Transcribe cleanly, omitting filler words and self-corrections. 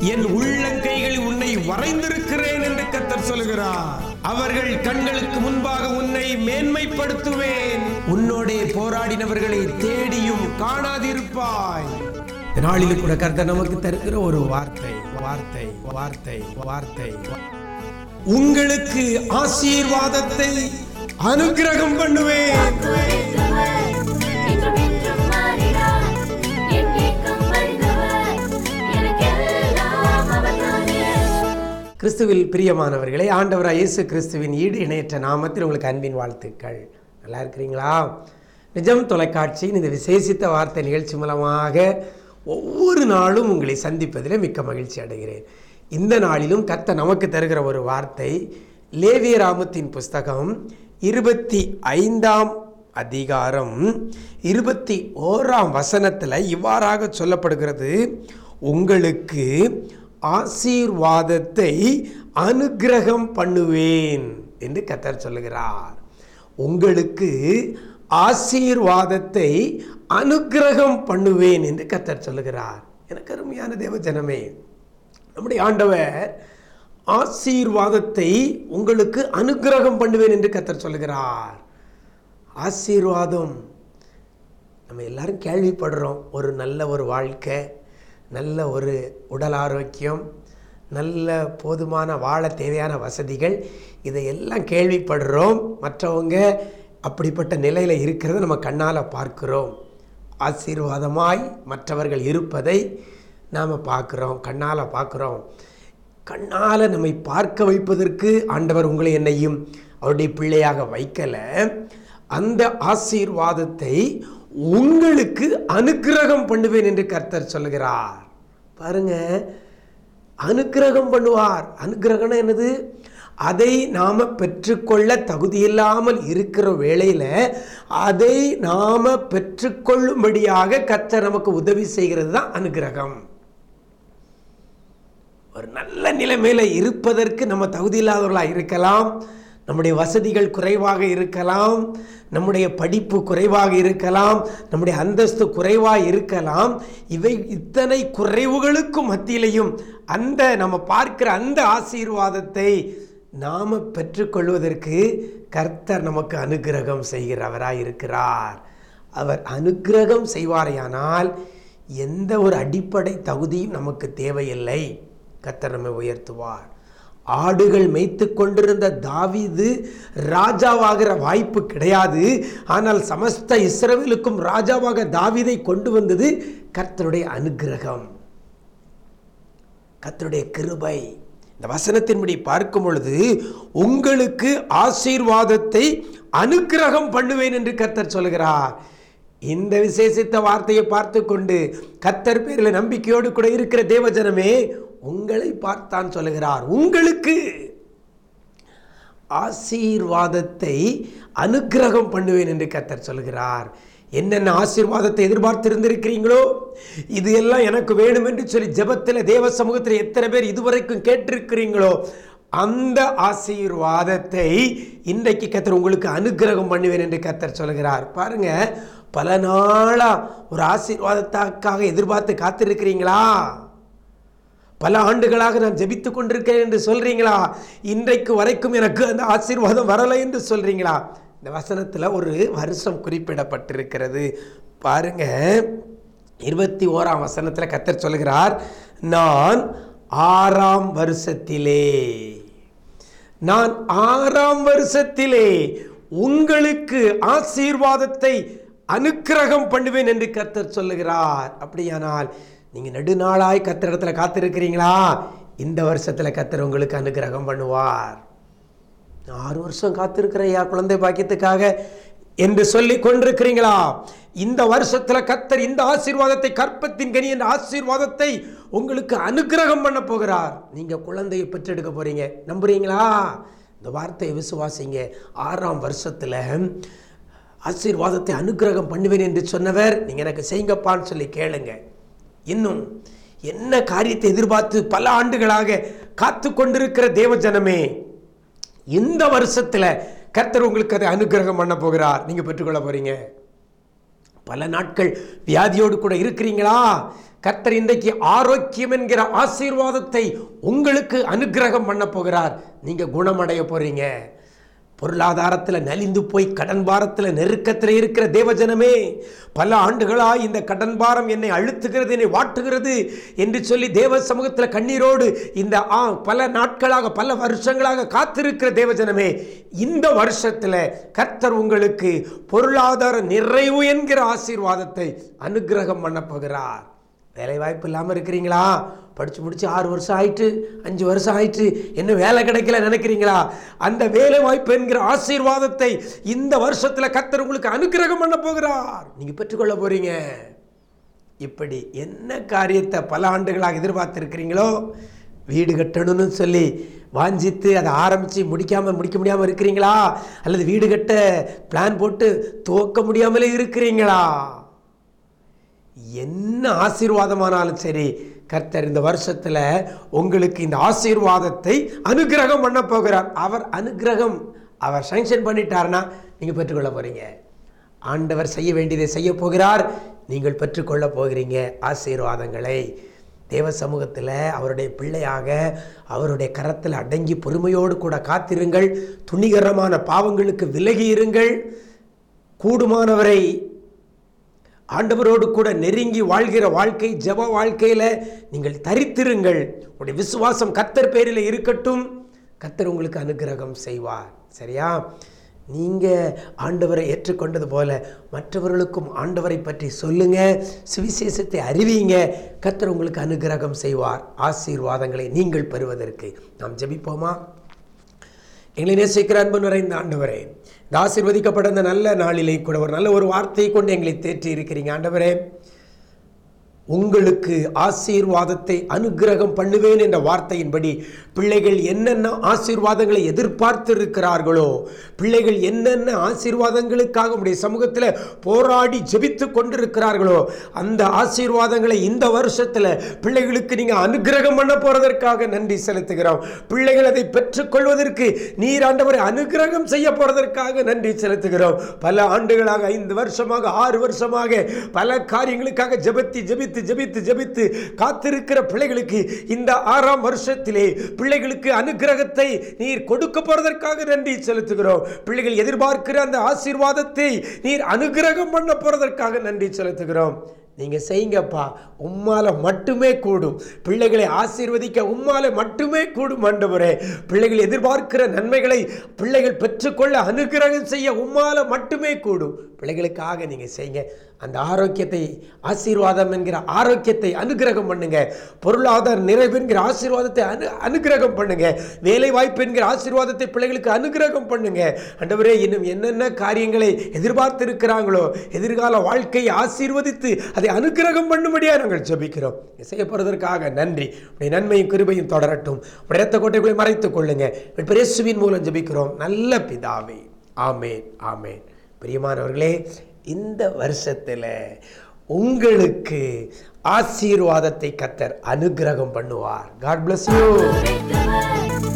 என் உள்ளங்கைகளில் உன்னை வரைந்திருக்கிறேன் என்று கர்த்தர் சொல்கிறார். அவர்கள் கண்களுக்கு முன்பாக உன்னை மேன்மைப்படுத்துவேன். உன்னோடே போராடினவர்களை தேடியும் காணாதிருப்பாய். நாளில் கூட கர்த்தர் நமக்கு தருகிற ஒரு வார்த்தை வார்த்தை வார்த்தை வார்த்தை உங்களுக்கு ஆசீர்வாதத்தை அனுக்கிரகம் பண்ணுவேன். கிறிஸ்துவில் பிரியமானவர்களே, ஆண்டவராய் இயேசு கிறிஸ்துவின் ஈடு இணையற்ற நாமத்தில் உங்களுக்கு அன்பின் வாழ்த்துக்கள். நல்லா இருக்கிறீங்களா? நிஜம் தொலைக்காட்சியின் இந்த விசேஷித்த வார்த்தை நிகழ்ச்சி மூலமாக ஒவ்வொரு நாளும் உங்களை சந்திப்பதில் மிக்க மகிழ்ச்சி அடைகிறேன். இந்த நாளிலும் கர்த்தர் நமக்கு தருகிற ஒரு வார்த்தை லேவியராமத்தின் புஸ்தகம் 25ஆம் அதிகாரம் 21ஆம் வசனத்தில் இவ்வாறாக சொல்லப்படுகிறது. உங்களுக்கு ஆசீர்வாதத்தை அனுக்கிரகம் பண்ணுவேன் என்று கர்த்தர் சொல்லுகிறார். உங்களுக்கு ஆசீர்வாதத்தை அனுக்கிரகம் பண்ணுவேன் என்று கர்த்தர் சொல்லுகிறார். எனக்கு அருமையான தேவ ஜனமே, நம்முடைய ஆண்டவர் ஆசீர்வாதத்தை உங்களுக்கு அனுக்கிரகம் பண்ணுவேன் என்று கர்த்தர் சொல்லுகிறார். ஆசீர்வாதம் நம்ம எல்லாரும் கேள்விப்படுறோம். ஒரு நல்ல ஒரு வாழ்க்கை, நல்ல ஒரு உடல் ஆரோக்கியம், நல்ல போதுமான வாழ தேவையான வசதிகள், இதையெல்லாம் கேள்விப்படுறோம். மற்றவங்க அப்படிப்பட்ட நிலையில் இருக்கிறத நம்ம கண்ணால் பார்க்குறோம். ஆசீர்வாதமாய் மற்றவர்கள் இருப்பதை நாம் பார்க்குறோம், கண்ணால் பார்க்குறோம். கண்ணால் நம்மை பார்க்க வைப்பதற்கு ஆண்டவர் உங்களை என்னையும் அவருடைய பிள்ளையாக வைக்கலை. அந்த ஆசீர்வாதத்தை உங்களுக்கு அனுக்கிரகம் பண்ணுவேன் என்று கர்த்தர் சொல்லுகிறார். பாருங்க, அனுக்கிரகம் பண்ணுவார். அனுக்கிரகம் என்னது? அதை நாம் பெற்றுக்கொள்ள தகுதியில்லாமல் இருக்கிற வேளையில் அதை நாம் பெற்றுக்கொள்ளும்படியாக கர்த்தர் நமக்கு உதவி செய்கிறது தான் அனுக்கிரகம். ஒரு நல்ல நிலைமையில் இருப்பதற்கு நம்ம தகுதியில்லாதவர்களாக இருக்கலாம், நம்முடைய வசதிகள் குறைவாக இருக்கலாம், நம்முடைய படிப்பு குறைவாக இருக்கலாம், நம்முடைய அந்தஸ்து குறைவாக இருக்கலாம். இவை இத்தனை குறைவுகளுக்கும் மத்தியிலையும் அந்த நம்ம பார்க்கிற அந்த ஆசீர்வாதத்தை நாம் பெற்றுக்கொள்வதற்கு கர்த்தர் நமக்கு அனுக்கிரகம் செய்கிறவராக இருக்கிறார். அவர் அனுக்கிரகம் செய்வாரையானால் எந்த ஒரு அடிப்படை தகுதியும் நமக்கு தேவையில்லை. கர்த்தர் நம்மை உயர்த்துவார். ஆடுகள் மேய்த்து கொண்டிருந்த தாவீது ராஜாவாகிற வாய்ப்பு கிடையாது. ஆனால் சமஸ்த இஸ்ரவேலுக்கும் ராஜாவாக தாவீதை கொண்டு வந்தது கர்த்தருடைய அனுக்கிரகம், கர்த்தருடைய கிருபை. இந்த வசனத்தின்படி பார்க்கும் பொழுது உங்களுக்கு ஆசீர்வாதத்தை அனுக்கிரகம் பண்ணுவேன் என்று கர்த்தர் சொல்கிறார். இந்த விசேஷித்த வார்த்தையை பார்த்து கொண்டு கர்த்தர் பேரில் நம்பிக்கையோடு கூட இருக்கிற தேவஜனமே, உங்களை பார்த்தான் சொல்லுகிறார். உங்களுக்கு ஆசீர்வாதத்தை அனுக்கிரகம் பண்ணுவேன் என்று கர்த்தர் சொல்கிறார். என்னென்ன ஆசீர்வாதத்தை எதிர்பார்த்து இருந்திருக்கிறீங்களோ, இது எல்லாம் எனக்கு வேணும் என்று சொல்லி ஜெபத்தில் தேவ சமூகத்தில் எத்தனை பேர் இதுவரைக்கும் கேட்டிருக்கிறீங்களோ, அந்த ஆசீர்வாதத்தை இன்றைக்கு கர்த்தர் உங்களுக்கு அனுக்கிரகம் பண்ணுவேன் என்று கர்த்தர் சொல்கிறார். பாருங்க, பல நாளா ஒரு ஆசீர்வாதத்துக்காக எதிர்பார்த்து காத்திருக்கிறீங்களா? பல ஆண்டுகளாக நான் ஜெபித்து கொண்டிருக்கிறேன் என்று சொல்றீங்களா? இன்றைக்கு வரைக்கும் எனக்கு அந்த ஆசீர்வாதம் வரலை என்று சொல்றீங்களா? இந்த வசனத்தில் ஒரு வருஷம் குறிப்பிடப்பட்டிருக்கிறது. பாருங்க, 21ஆம் வசனத்தில் கர்த்தர் சொல்கிறார், நான் 6ஆம் வருஷத்திலே உங்களுக்கு ஆசீர்வாதத்தை அனுக்கிரகம் பண்ணுவேன் என்று கர்த்தர் சொல்லுகிறார். அப்படியானால் நீங்கள் நெடுநாளாய் கர்த்தர் இடத்துல காத்திருக்கிறீங்களா? இந்த வருஷத்தில் கர்த்தர் உங்களுக்கு அனுக்கிரகம் பண்ணுவார். 6 வருஷம் காத்திருக்கிறையா குழந்தை பாக்கியத்துக்காக என்று சொல்லி கொண்டிருக்கிறீங்களா? இந்த வருஷத்தில் கர்த்தர் இந்த ஆசீர்வாதத்தை, கற்பத்தின் கனி என்ற ஆசீர்வாதத்தை உங்களுக்கு அனுக்கிரகம் பண்ண போகிறார். நீங்கள் குழந்தையை பெற்றெடுக்க போறீங்க. நம்புறீங்களா? இந்த வார்த்தையை விசுவாசிங்க. 6ஆம் வருஷத்தில் ஆசீர்வாதத்தை அனுக்கிரகம் பண்ணுவேன் என்று சொன்னவர், நீங்கள் எனக்கு செய்யுங்கப்பான்னு சொல்லி கேளுங்க. இன்னும் என்ன காரியத்தை எதிர்பார்த்து பல ஆண்டுகளாக காத்து கொண்டிருக்கிற தேவ ஜனமே, இந்த வருஷத்தில் கர்த்தர் உங்களுக்கு அதை அனுக்கிரகம் பண்ண போகிறார். நீங்கள் பெற்றுக்கொள்ள போறீங்க. பல நாட்கள் வியாதியோடு கூட இருக்கிறீங்களா? கர்த்தர் இன்றைக்கு ஆரோக்கியம் என்கிற ஆசீர்வாதத்தை உங்களுக்கு அனுக்கிரகம் பண்ண போகிறார். நீங்க குணமடைய போறீங்க. பொருளாதாரத்தில் நலிந்து போய் கடன் பாரத்தில் நெருக்கத்தில் இருக்கிற தேவஜனமே, பல ஆண்டுகளாய் இந்த கடன் பாரம் என்னை அழுத்துகிறது, என்னை வாட்டுகிறது என்று சொல்லி தேவ சமூகத்தில் கண்ணீரோடு இந்த பல நாட்களாக பல வருஷங்களாக காத்திருக்கிற தேவஜனமே, இந்த வருஷத்தில் கர்த்தர் உங்களுக்கு பொருளாதார நிறைவு என்கிற ஆசீர்வாதத்தை அனுக்கிரகம் பண்ண போகிறார். வேலை வாய்ப்பு இல்லாமல் இருக்கிறீங்களா? படித்து முடிச்சு 6 வருஷம் ஆயிட்டு, 5 வருஷம் ஆயிட்டு, என்ன வேலை கிடைக்கல நினைக்கிறீங்களா? அந்த வேலை வாய்ப்பு என்கிற ஆசீர்வாதத்தை இந்த வருஷத்தில் கர்த்தர் உங்களுக்கு அனுக்கிரகம் பண்ண போகிறார். நீங்க பெற்றுக்கொள்ள போறீங்க. இப்படி என்ன காரியத்தை பல ஆண்டுகளாக எதிர்பார்த்திருக்கிறீங்களோ, வீடு கட்டணும்னு சொல்லி வாஞ்சித்து அதை ஆரம்பித்து முடிக்க முடியாமல் இருக்கிறீங்களா? அல்லது வீடு கட்ட பிளான் போட்டு துவக்க முடியாமலே இருக்கிறீங்களா? என்ன ஆசீர்வாதமானாலும் சரி, கர்த்தர் இந்த வருஷத்தில் உங்களுக்கு இந்த ஆசீர்வாதத்தை அனுக்கிரகம் பண்ண போகிறார். அவர் சாங்ஷன் பண்ணிட்டார்னா நீங்கள் பெற்றுக்கொள்ள போகிறீங்க. ஆண்டவர் செய்ய வேண்டியதை செய்ய போகிறார். நீங்கள் பெற்றுக்கொள்ள போகிறீங்க ஆசீர்வாதங்களை. தேவ சமூகத்தில் அவருடைய பிள்ளையாக அவருடைய கரத்தில் அடங்கி பொறுமையோடு கூட காத்திருங்கள். துணிகரமான பாவங்களுக்கு விலகி இருங்கள். கூடுமானவரை ஆண்டவரோடு கூட நெருங்கி வாழ்கிற வாழ்க்கை, ஜெப வாழ்க்கையில் நீங்கள் தரித்திருங்கள். உங்களுடைய விசுவாசம் கர்த்தர் பேரில் இருக்கட்டும். கர்த்தர் உங்களுக்கு அனுக்கிரகம் செய்வார். சரியா? நீங்கள் ஆண்டவரை ஏற்றுக்கொண்டது போல மற்றவர்களுக்கும் ஆண்டவரை பற்றி சொல்லுங்க, சுவிசேஷத்தை அறிவிங்க. கர்த்தர் உங்களுக்கு அனுக்கிரகம் செய்வார். ஆசீர்வாதங்களை நீங்கள் பெறுவதற்கு நாம் ஜெபிப்போமா? எங்களை நேசிக்கிற அன்பு நிறைந்த ஆண்டவரே, இந்த ஆசீர்வதிக்கப்பட்ட இந்த நல்ல நாளிலே கூட ஒரு நல்ல ஒரு வார்த்தையை கொண்டு எங்களை தேற்றி இருக்கிறீங்க. ஆண்டவரே, உங்களுக்கு ஆசீர்வாதத்தை அனுக்கிரகம் பண்ணுவேன் என்ற வார்த்தையின்படி பிள்ளைகள் என்னென்ன ஆசீர்வாதங்களை எதிர்பார்த்து இருக்கிறார்களோ, பிள்ளைகள் என்னென்ன ஆசீர்வாதங்களுக்காக உடைய சமூகத்தில் போராடி ஜெபித்து கொண்டிருக்கிறார்களோ, அந்த ஆசீர்வாதங்களை இந்த வருஷத்தில் பிள்ளைகளுக்கு நீங்கள் அனுக்கிரகம் பண்ண போறதற்காக நன்றி செலுத்துகிறோம். பிள்ளைகள் அதை பெற்றுக்கொள்வதற்கு நீர் ஆண்டவரை அனுக்கிரகம் செய்ய போறதற்காக நன்றி செலுத்துகிறோம். பல ஆண்டுகளாக 5 வருஷமாக 6 வருஷமாக பல காரியங்களுக்காக ஜெபித்து காத்திருக்கிற பிள்ளைகளுக்கு இந்த 6ஆம் வருஷத்திலே பிள்ளைகளுக்கு அனுக்கிரகத்தை நீர் கொடுக்க போறதற்காக நன்றி செலுத்துகிறோம். பிள்ளைகள் எதிர்பார்க்கிற அந்த ஆசீர்வாதத்தை நீர் அனுக்கிரகம் பண்ண போறதற்காக நன்றி செலுத்துகிறோம். நீங்க செய்யுங்கப்பா, உம்மால மட்டுமே கூடும். பிள்ளைகளை ஆசீர்வதிக்க உம்மால மட்டுமே கூடும் ஆண்டவரே. பிள்ளைகள் எதிர்பார்க்கிற நன்மைகளை பிள்ளைகள் பெற்றுக்கொள்ள அனுக்கிரகம் செய்ய உம்மால மட்டுமே கூடும். பிள்ளைகளுக்காக நீங்க செய்யுங்க. அந்த ஆரோக்கியத்தை, ஆசீர்வாதம் என்கிற ஆரோக்கியத்தை அனுக்கிரகம் பண்ணுங்க. பொருளாதார நிறைவு என்கிற ஆசீர்வாதத்தை அனுக்கிரகம் பண்ணுங்க. வேலை வாய்ப்பு என்கிற ஆசீர்வாதத்தை பிள்ளைகளுக்கு அனுக்கிரகம் பண்ணுங்க. ஆண்டவரே, இன்னும் என்னென்ன காரியங்களை எதிர்பார்த்து இருக்கிறாங்களோ, எதிர்கால வாழ்க்கையை ஆசீர்வதித்து அதை அனுக்கிரகம் பண்ணும்படியா நாங்கள் ஜெபிக்கிறோம். செய்ய போறதற்காக நன்றி. உடைய நன்மையும் கிருபையும் தொடரட்டும். உடைய இரத்த கோட்டைகளை மறைத்துக் கொள்ளுங்க. இயேசுவின் மூலம் ஜெபிக்கிறோம் நல்ல பிதாவே. ஆமேன், ஆமேன். பிரியமானவர்களே, இந்த வருஷத்தில் உங்களுக்கு ஆசீர்வாதத்தை கர்த்தர் அனுக்கிரகம் பண்ணுவார். God bless you.